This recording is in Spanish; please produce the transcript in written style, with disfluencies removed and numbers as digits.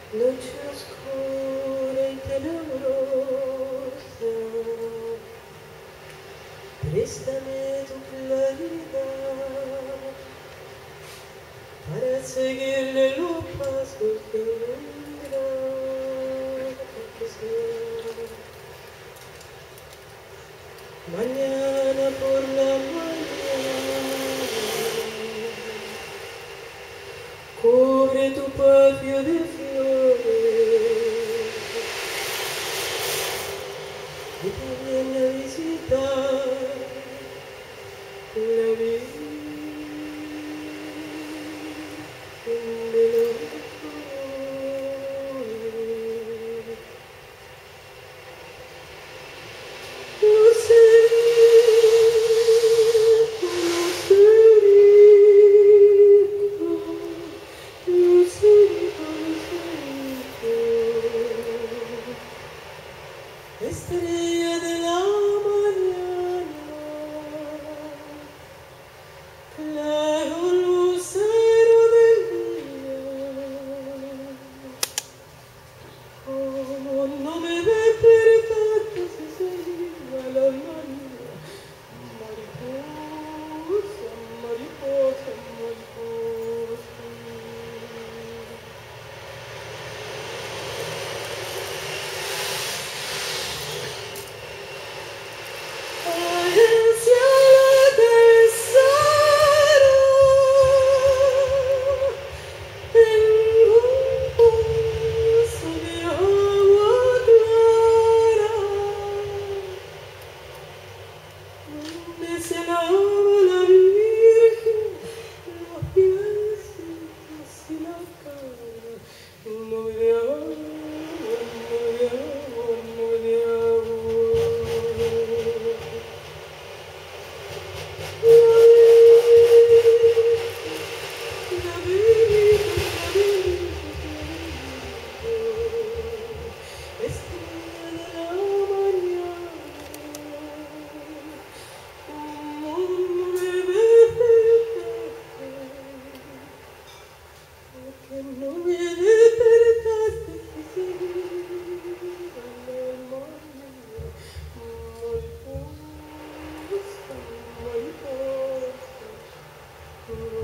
Noche oscura y tenebrosa, préstame tu claridad para seguirle los pasos de un gran profesor. Mañana por la mañana, cubre tu patio de flores y te viene a visitar la Virgen de los Dolores. Estrella de la mañana, claro lucero del día, como no me despertaste si seguía la María, mariposa, mariposa, mariposa. Hacia la tercera, tengo un pozo de agua clara, donde se lava la Virgen los piecitos y la cara. Nube de agua, nube de agua, nube de agua. No me despertaste si seguías la María, mariposa, mariposa.